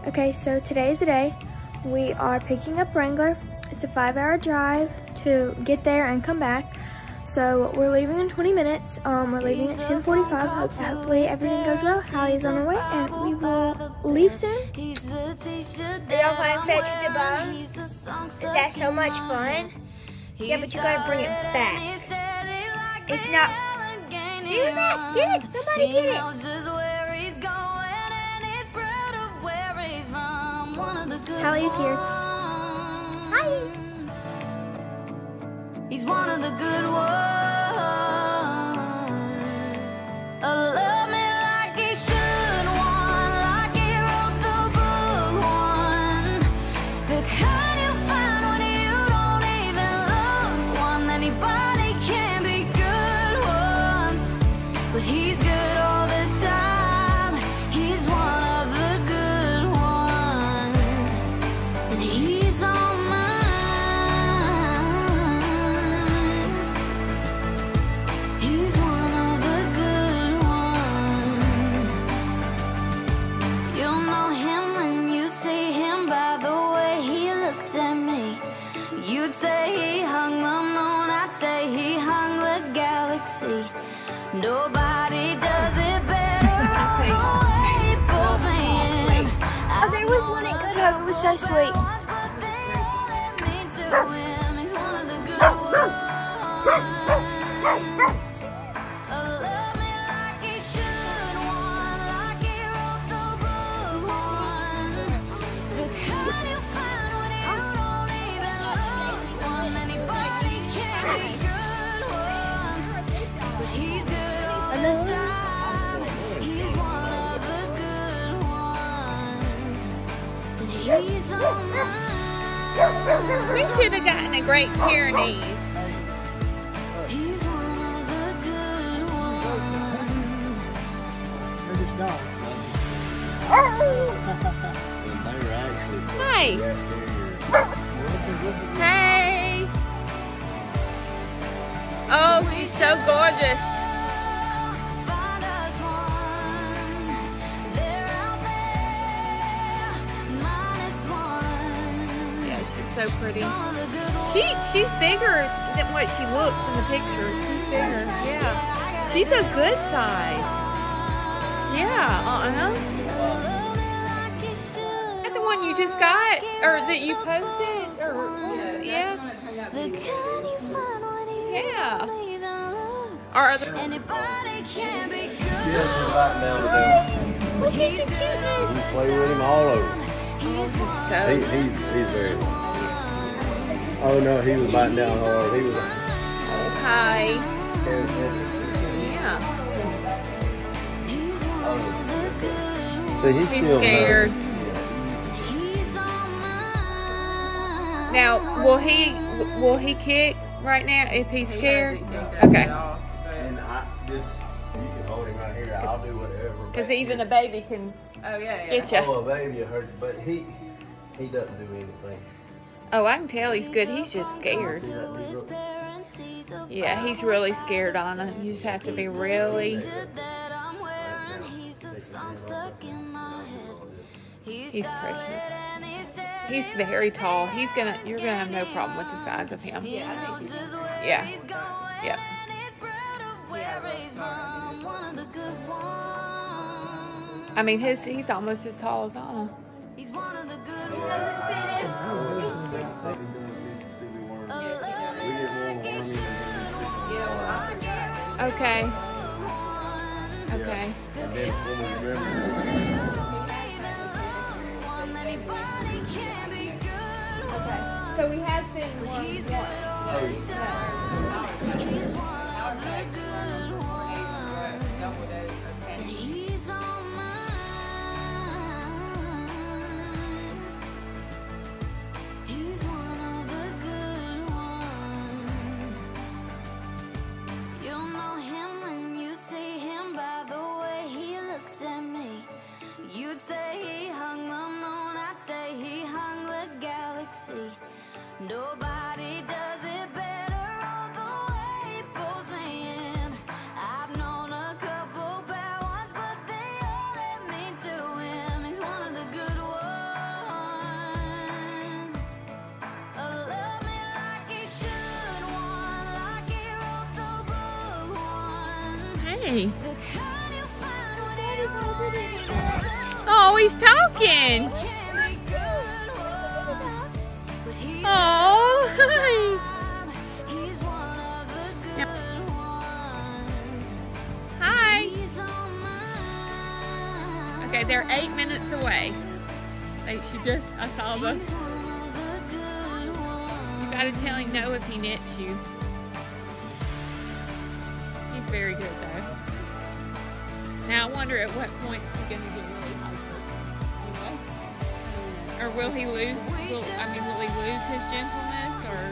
Okay, so today is the day. We are picking up Wrangler. It's a 5-hour drive to get there and come back. So we're leaving in 20 minutes. We're leaving at 10:45. Hopefully everything goes well. Hallie's on her way and we will leave soon. Are y'all playing fetch the ball? Is that so much fun? Yeah, but you gotta bring it back. It's not. Do that. Get it. Somebody get it. Hallie's here. Hi. He's one of the good ones. Love me like he should, one like he wrote the book, one. The kind you find when you don't even look, one. Anybody can be good ones, but he's good all the time. He's one of the good ones, and he's on mine. He's one of the good ones. You'll know him when you see him by the way he looks at me. You'd say he hung the moon, I'd say he hung the galaxy. Nobody does it better all the way he pulls me in. Oh, there was one at Good Hope. It was so sweet. He's one of the good ones. Love me like he should, one like he wrote the book, one. The kind you find when you don't even look, one. Anybody can be good ones, but he's good all the time. He's one of the good ones, and he's on mine. We should have gotten a Great Pyrenees. He's one of the good ones. Hey. Hey. Oh, she's so gorgeous. Find us one. They're out there. Minus one. Yeah, she's so pretty. Some of the good ones. She's bigger than what she looks in the picture. She's bigger. Yeah. She's a good size. Yeah. That the one you just got, or that you posted, or yeah. The kind you find when you Yeah. don't even look. Or other. Anybody can be Yes, good. he's biting down with them. Look at the cuteness. You play with him all over. He's one So He's very. Oh no, he was biting down hard. He was. hi. Yeah. He's one of the good. See, he's He's still scared. He's on mine. Now, will he kick right now if he's scared? Okay. And I just, you can hold him right here. I'll do whatever. Because even a baby can get you. Oh, a baby hurt, but he doesn't do anything. Oh, I can tell he's good. He's just scared. See that big rope? Yeah, he's really scared on it. You just have to be really. That I'm wearing, he's a song stuck in my head. He's precious. And he's dead. He's very tall. You're gonna have no problem with the size of him. Yeah. Yeah. Yep. I mean, he's almost as tall as Anna. He's one of the good Okay. Okay. And then when we remember, So we have been one. He's one of the good ones. And he's on mine. He's one of the good ones. You'll know him when you see him by the way he looks at me. You'd say he hung the moon, I'd say he hung the galaxy. Nobody does it better all the way he pulls me in. I've known a couple bad ones, but they all led me to him. He's one of the good ones. he? Oh, he's talking. Oh, hi. Okay, they're 8 minutes away. I saw the. You gotta tell him no if he nits you. He's very good though. Now I wonder at what point he's gonna get really hyper. Or will he lose? Will he lose his gentleness or?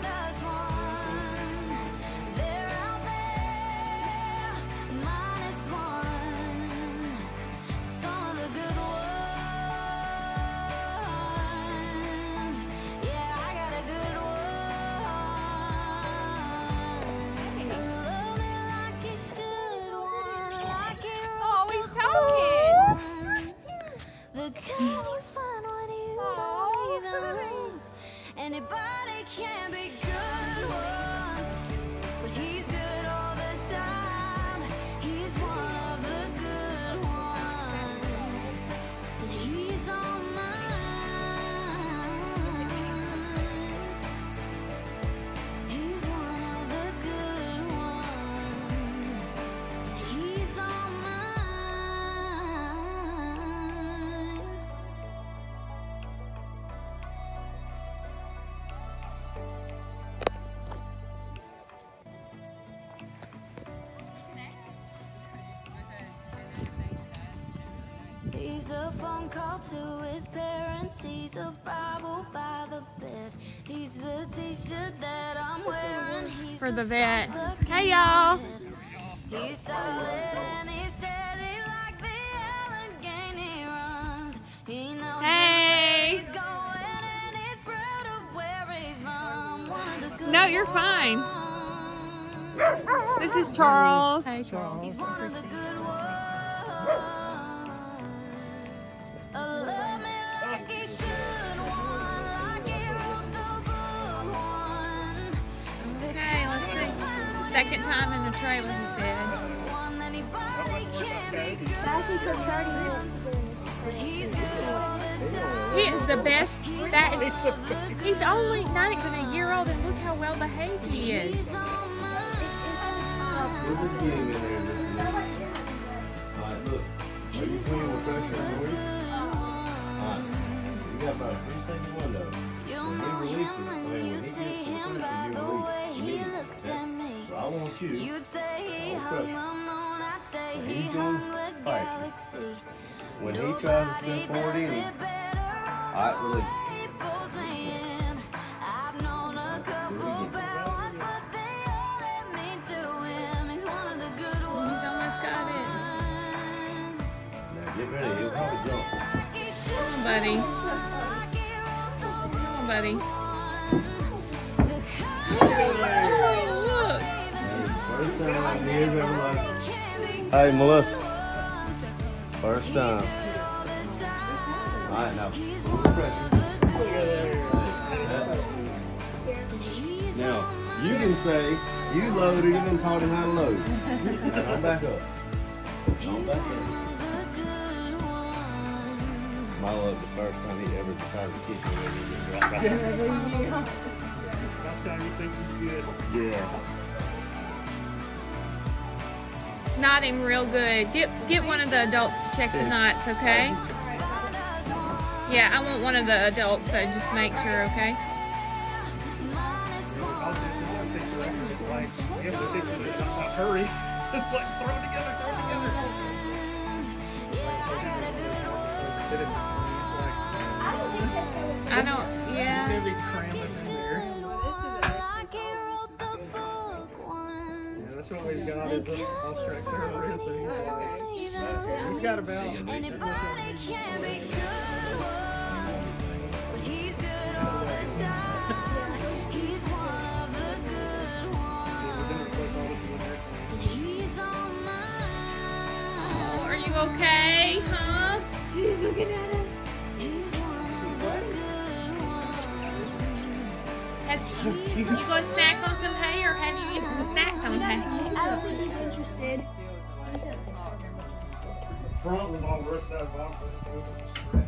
Anybody can be good once, but he's good all the time. He's one of the good ones, and he's on mine. He's one of the good ones, he's on mine. He's a phone call to his parents. He's a Bible by the bed. He's the t-shirt that I'm wearing. He's For the the vet. song stuck Hey, in y'all. my head. He's solid and he's steady like the Allegheny runs. He knows Hey. where he's going and he's proud of where he's from. One of the good No, you're fine. This is Charles. He's one of the good ones. Love me like he should, one like he wrote the book one. Okay, let's see. Second time in the trailer, he said. One anybody can be good, Actually took 30 minutes. but he's good all the time. He is the best. He's only not even a year old, and look how well behaved he is. He's on We're just getting in there. Alright, look. Are you cleaning the pressure on the wheel? Alright. You got about a 3-second window. You'll When know he releases, him when when you he see gets the him by pressure, the you way release he immediately. looks Okay? at me. So I want you. You'd say he Hold hung pressure. the moon, I'd say Now he he's hung gonna the fight you. galaxy. When he tries to Nobody step forward in, does it better, alright, release. he pulls me in. I've known a couple bad ones, but they all led me to him. He's one of the good ones. He's almost got it. Now get ready. He'll probably jump. Like he should, Come on, buddy. like he wrote the Come on, buddy. one. The kind Oh, look. First time he has ever like. can be Hey, Melissa. ones. First time. Good all the time. Alright, now. He's Pull one the of pressure. the good ones. Now, you can say you load or you done taught him how to load. Now, don't back up. Don't back up. My love, the first time he ever decided to kiss me, when he did right back. That's how you think he's good. Yeah. Knot him real good. Get one of the adults to check the knots, okay? Yeah, I want one of the adults to just make sure, okay? I'll just it's like, you have to think of it, not hurry. It's like, throw it together, throw it together. I don't, yeah. Heavy cramming in there. Yeah, that's what we've got is I'll track there already, so he's got about. Anybody can be good ones, but he's good all the time. He's one of the good ones, and he's on mine. Are you okay, huh? He's looking at him. He's one of the good ones. You gonna snack on some hay, or have you eaten the snack on hay? I don't think he's interested. front was all rusted out of box. I just opened it, scratched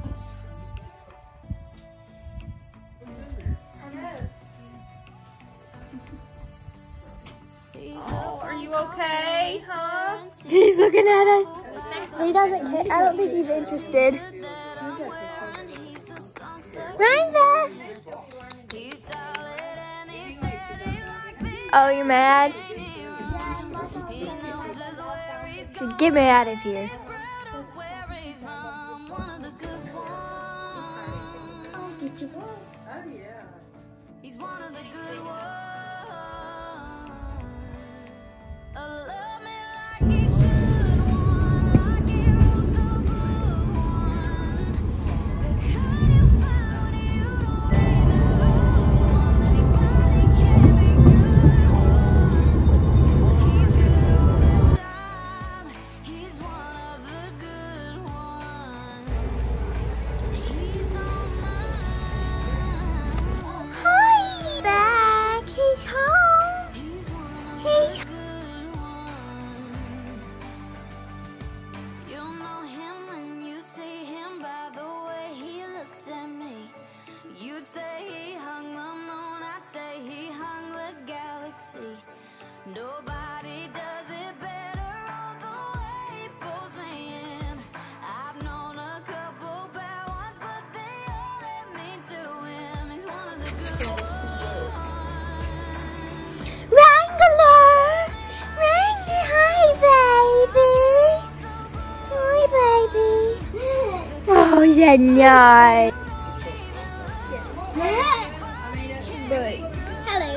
it. Oh, are you okay, huh? He's looking at us. He doesn't care. I don't think he's interested. Right there. Oh, you're mad? So get me out of here. He's one of the good ones. Love me like he should, one like he wrote the book, one. The kind you find when you don't even love anybody can be good ones. He's good all the time. He's one of the good ones. He's on mine. Hi, back. He's home. He's one of He's the good ones. You'll know him when you see him by the way he looks at me. You'd say he hung the moon, I'd say he hung the galaxy. Nobody does it better, oh, the way he pulls me in. I've known a couple bad ones, but they all let me to him. He's one of the good ones. Wrangler! Wrangler, hi, baby. Hi, baby. Oh, yeah, nice. Hello.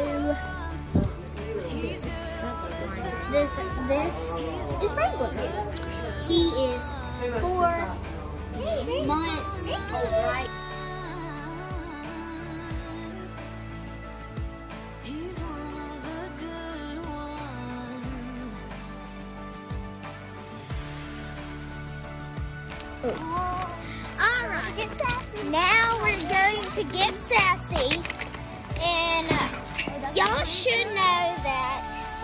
This is Wrangler. He is 4 months old, right? He's one of the good ones. Alright, now we're going to get sassy, and y'all should know that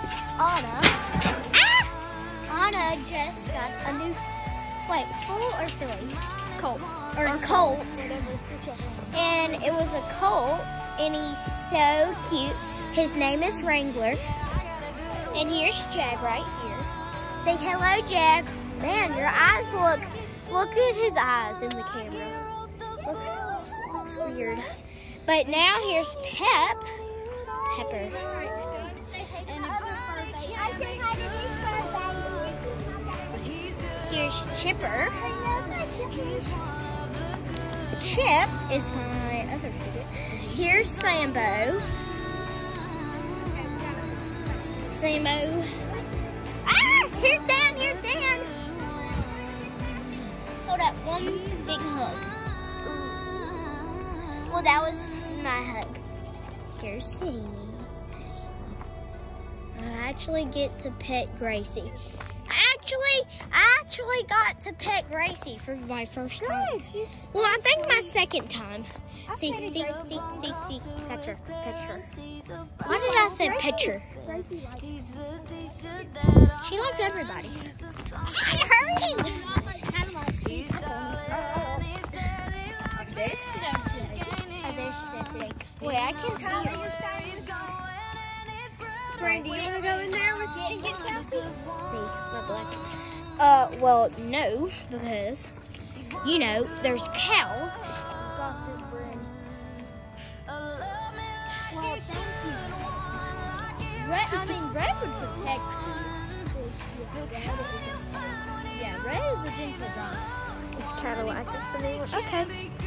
Anna just got a new, bull or filly? Colt. And it was a colt, and he's so cute. His name is Wrangler. And here's Jag right here. Say hello, Jag. Man, your eyes look at his eyes in the camera. Looks weird. But now here's Pepper. Here's Chipper. Chip is my other favorite. Here's Sambo. Here's Dan. Hold up, one big hug. Well, that was my hug. Here's City. I actually get to pet Gracie. I actually got to pet Gracie for my first time. Well, I think my second time. See, pet her. Why did I say picture? She likes everybody. Hurry! Wait, I can't see you. Friend, do you want to go in there with you and get sassy? See, my black. Well, no, because, you know, there's cows. Got this brand. Well, thank you. Red would protect you. Yeah, Red is a gentle dog. It's Cadillac, it's the name. Okay.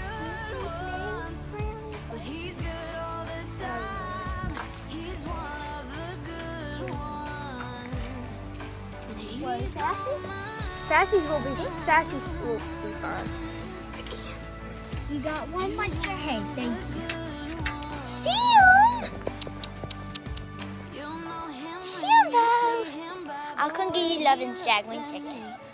He's good all the time. He's one of the good ones. What, Sassy? Sassy's will be fine. You got one like your head, thank you. Simbo! I'll come get you Lovin's Jag when second.